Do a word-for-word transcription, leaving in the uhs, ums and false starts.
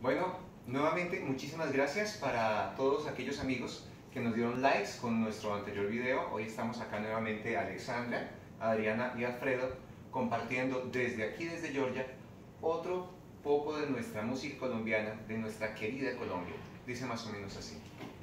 Bueno, nuevamente muchísimas gracias para todos aquellos amigos que nos dieron likes con nuestro anterior video. Hoy estamos acá nuevamente Alexandra, Adriana y Alfredo compartiendo desde aquí, desde Georgia, otro poco de nuestra música colombiana, de nuestra querida Colombia. Dice más o menos así.